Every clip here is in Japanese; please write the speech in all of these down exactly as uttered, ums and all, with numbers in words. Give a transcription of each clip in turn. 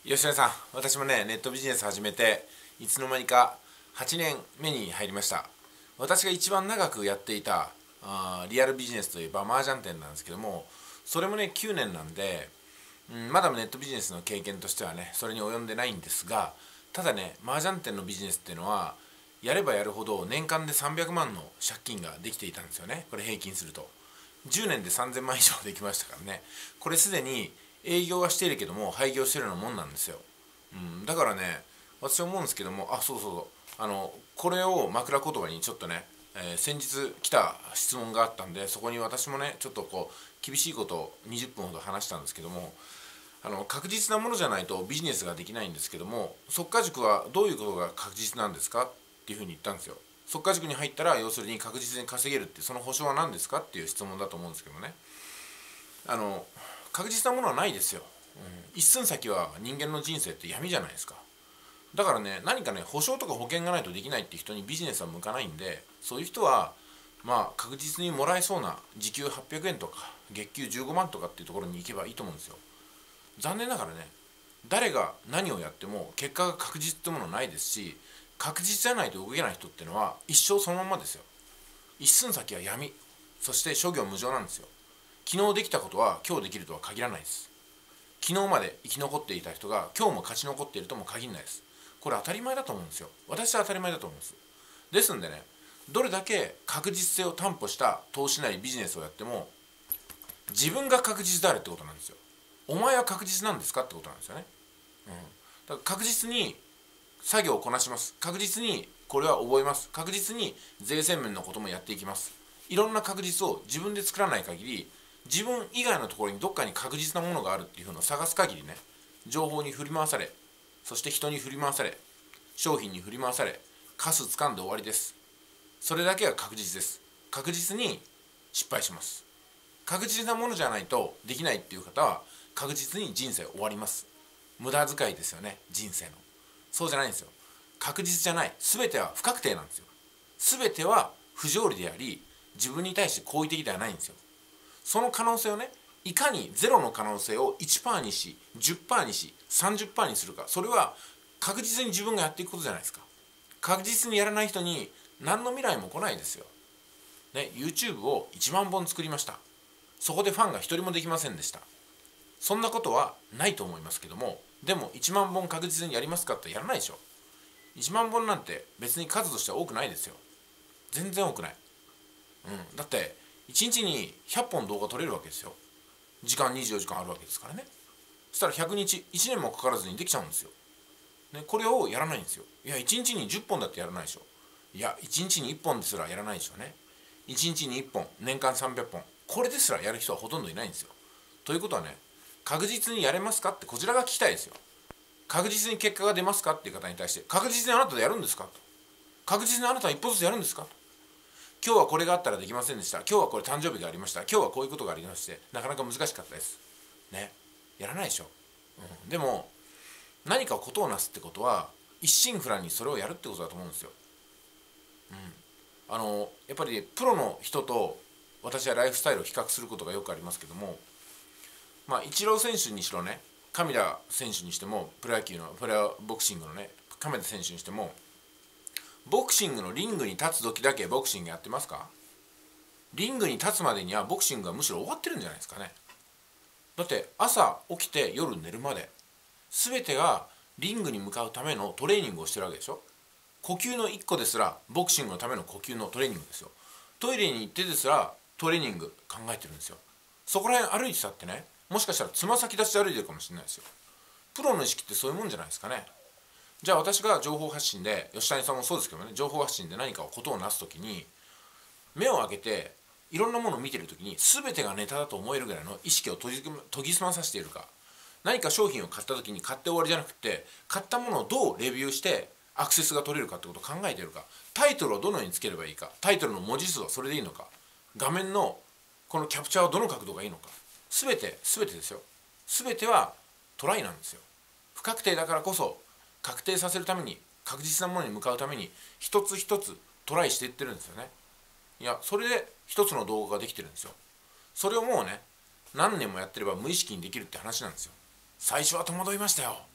吉根さん、私もね、ネットビジネス始めて、いつの間にかはちねんめに入りました。私が一番長くやっていたあリアルビジネスといえば麻雀店なんですけども、それもね、きゅうねんなんで、うん、まだネットビジネスの経験としてはね、それに及んでないんですが、ただね、麻雀店のビジネスっていうのは、やればやるほど年間でさんびゃくまんの借金ができていたんですよね。これ平均すると。じゅうねんでさんぜんまん以上できましたからね。これすでに営業はしているけども廃業してるようなもんなんですよ、うん、だからね、私は思うんですけども、あ、そうそうそう、あのこれを枕言葉にちょっとね、えー先日来た質問があったんで、そこに私もねちょっとこう厳しいことをにじゅっぷんほど話したんですけども、あの確実なものじゃないとビジネスができないんですけども、速稼塾はどういうことが確実なんですかっていうふうに言ったんですよ。速稼塾に入ったら要するに確実に稼げるって、その保証は何ですかっていう質問だと思うんですけどね。あの確実なものはないですよ、うん、一寸先は人間の人生って闇じゃないですか。だからね、何かね保証とか保険がないとできないっていう人にビジネスは向かないんで、そういう人はまあ確実にもらえそうな時給はっぴゃくえんとか月給じゅうごまんとかっていうところに行けばいいと思うんですよ。残念ながらね、誰が何をやっても結果が確実ってものはないですし、確実じゃないと動けない人っていうのは一生そのまんまですよ。一寸先は闇、そして諸行無常なんですよ。昨日できたことは今日できるとは限らないです。昨日まで生き残っていた人が今日も勝ち残っているとも限らないです。これ当たり前だと思うんですよ。私は当たり前だと思うんです。ですんでね、どれだけ確実性を担保した投資なりビジネスをやっても、自分が確実であるってことなんですよ。お前は確実なんですかってことなんですよね。うん、だから確実に作業をこなします。確実にこれは覚えます。確実に税制面のこともやっていきます。いろんな確実を自分で作らない限り、自分以外のところにどっかに確実なものがあるっていうのを探す限りね、情報に振り回され、そして人に振り回され、商品に振り回され、カス掴んで終わりです。それだけが確実です。確実に失敗します。確実なものじゃないとできないっていう方は確実に人生終わります。無駄遣いですよね、人生の。そうじゃないんですよ。確実じゃない、全ては不確定なんですよ。全ては不条理であり、自分に対して好意的ではないんですよ。その可能性をね、いかにゼロの可能性を いちパーセント にし じゅっパーセント にし さんじゅっパーセント にするか、それは確実に自分がやっていくことじゃないですか。確実にやらない人に何の未来も来ないですよ、ね、YouTube をいちまんぼん作りました。そこでファンがひとりもできませんでした。そんなことはないと思いますけども、でもいちまんぼん確実にやりますかってやらないでしょ。いちまんぼんなんて別に数としては多くないですよ。全然多くない、うん、だっていちにちにひゃっぽん動画撮れるわけですよ。時間にじゅうよじかんあるわけですからね。そしたらひゃくにち、いちねんもかからずにできちゃうんですよ、ね、これをやらないんですよ。いやいちにちにじゅっぽんだってやらないでしょ。いやいちにちにいっぽんですらやらないでしょうね。いちにちにいっぽん、年間さんびゃっぽん、これですらやる人はほとんどいないんですよ。ということはね、確実にやれますかってこちらが聞きたいですよ。確実に結果が出ますかっていう方に対して、確実にあなたでやるんですかと。確実にあなたは一歩ずつやるんですかと。今日はこれがあったらできませんでした。今日はこれ誕生日がありました。今日はこういうことがありまして、なかなか難しかったです。ね。やらないでしょ。うん、でも、何かことをなすってことは、一心不乱にそれをやるってことだと思うんですよ。うん。あの、やっぱりプロの人と私はライフスタイルを比較することがよくありますけども、まあ、イチロー選手にしろね、神田選手にしても、プロ野球の、プロボクシングのね、亀田選手にしても、ボクシングのリングに立つ時だけボクシングやってますか？リングに立つまでにはボクシングはむしろ終わってるんじゃないですかね。だって朝起きて夜寝るまで全てがリングに向かうためのトレーニングをしてるわけでしょ。呼吸のいっこですらボクシングのための呼吸のトレーニングですよ。トイレに行ってですらトレーニング考えてるんですよ。そこら辺歩いてたってね、もしかしたらつま先立ちで歩いてるかもしれないですよ。プロの意識ってそういうもんじゃないですかね。じゃあ私が情報発信で、吉谷さんもそうですけどね、情報発信で何かをことをなす時に目を開けていろんなものを見てる時に全てがネタだと思えるぐらいの意識を研ぎ研ぎ澄まさせているか、何か商品を買った時に買って終わりじゃなくて、買ったものをどうレビューしてアクセスが取れるかってことを考えているか、タイトルをどのようにつければいいか、タイトルの文字数はそれでいいのか、画面のこのキャプチャーはどの角度がいいのか、全て全てですよ。全てはトライなんですよ。不確定だからこそ確定させるために、確実なものに向かうために一つ一つトライしていってるんですよね。いや、それで一つの動画ができてるんですよ。それをもうね、何年もやってれば無意識にできるって話なんですよ。最初は戸惑いましたよ。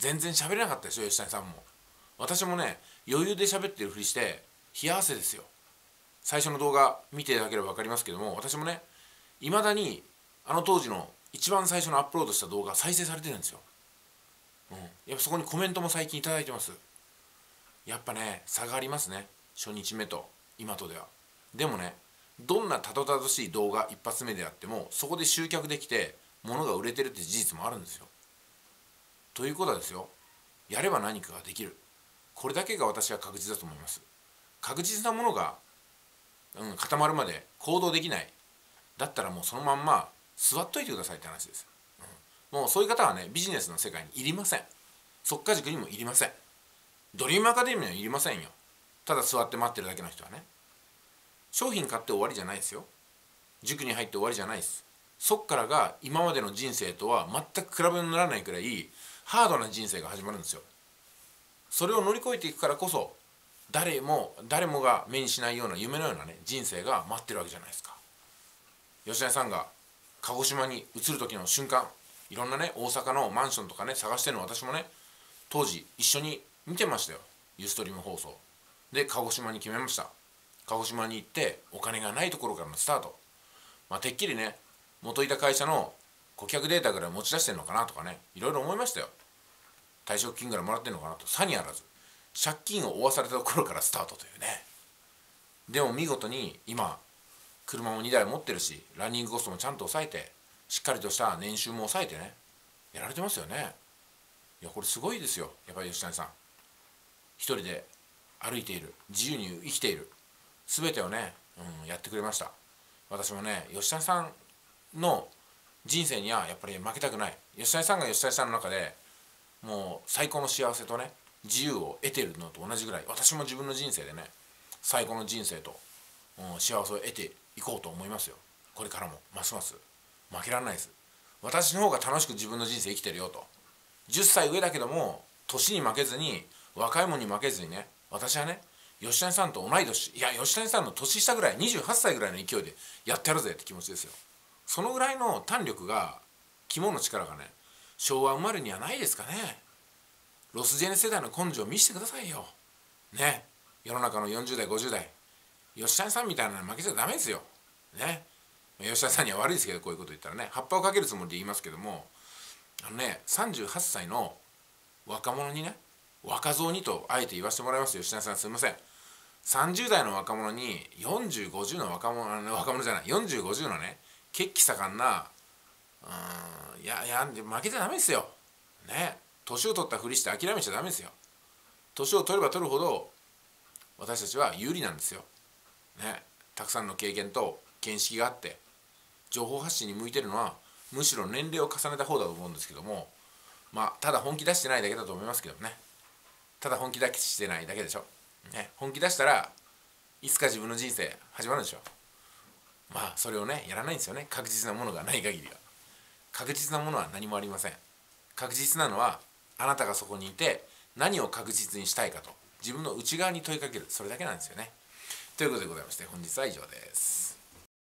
全然喋れなかったでしょ吉谷さんも。私もね余裕で喋ってるふりして冷や汗ですよ。最初の動画見ていただければ分かりますけども、私もねいまだにあの当時の一番最初のアップロードした動画再生されてるんですよ。うん、やっぱそこにコメントも最近いただいてます。やっぱね差がありますね、初日目と今とでは。でもねどんなたどたどしい動画一発目であってもそこで集客できて物が売れてるって事実もあるんですよ。ということはですよ、やれば何かができる、これだけが私は確実だと思います。確実なものが、うん、固まるまで行動できない、だったらもうそのまんま座っといてくださいって話です、うん、もうそういう方はねビジネスの世界にいりません。即価塾にもいりません。ドリームアカデミーにはいりませんよ。ただ座って待ってるだけの人はね。商品買って終わりじゃないですよ。塾に入って終わりじゃないです。そっからが今までの人生とは全く比べ物にならないくらいハードな人生が始まるんですよ。それを乗り越えていくからこそ誰も誰もが目にしないような夢のようなね人生が待ってるわけじゃないですか。吉谷さんが鹿児島に移る時の瞬間、いろんなね大阪のマンションとかね探してるの私もね当時一緒に見てましたよ、ユーストリーム放送で。鹿児島に決めました。鹿児島に行ってお金がないところからのスタート、まあ、てっきりね元いた会社の顧客データぐらい持ち出してるのかなとかね、いろいろ思いましたよ。退職金ぐらいもらってるのかなと。さにあらず借金を負わされたところからスタートというね。でも見事に今車もにだい持ってるし、ランニングコストもちゃんと抑えて、しっかりとした年収も抑えてねやられてますよね。いやこれすごいですよ。やっぱり吉谷さん一人で歩いている、自由に生きている、全てをね、うん、やってくれました。私もね吉谷さんの人生にはやっぱり負けたくない。吉谷さんが吉谷さんの中でもう最高の幸せとね自由を得ているのと同じぐらい、私も自分の人生でね最高の人生と、うん、幸せを得ていこうと思いますよ。これからもますます負けられないです。私の方が楽しく自分の人生生きてるよと。じゅっさい上だけども年に負けずに、若い者に負けずにね、私はね吉谷さんと同い年、いや吉谷さんの年下ぐらい、にじゅうはっさいぐらいの勢いでやってやるぜって気持ちですよ。そのぐらいの胆力が、肝の力がね昭和生まれにはないですかね。ロスジェネ世代の根性を見せてくださいよね。世の中のよんじゅうだいごじゅうだい吉谷さんみたいなの負けちゃダメですよね。吉谷さんには悪いですけど、こういうこと言ったらね葉っぱをかけるつもりで言いますけども、あのねさんじゅうはっさいの若者にね、若造にとあえて言わせてもらいますよ。吉谷さんすいません。さんじゅうだいの若者によんじゅうごじゅうの若者、若者じゃないよんじゅうごじゅうのね血気盛んな、うーんいやいや負けちゃダメですよね。年を取ったふりして諦めちゃダメですよ。年を取れば取るほど私たちは有利なんですよね。たくさんの経験と見識があって情報発信に向いてるのはむしろ年齢を重ねた方だと思うんですけども、まあただ本気出してないだけだと思いますけどね。ただ本気出してないだけでしょ、ね、本気出したらいつか自分の人生始まるんでしょ。まあそれをねやらないんですよね。確実なものがない限りは。確実なものは何もありません。確実なのはあなたがそこにいて何を確実にしたいかと自分の内側に問いかける、それだけなんですよね。ということでございまして本日は以上です。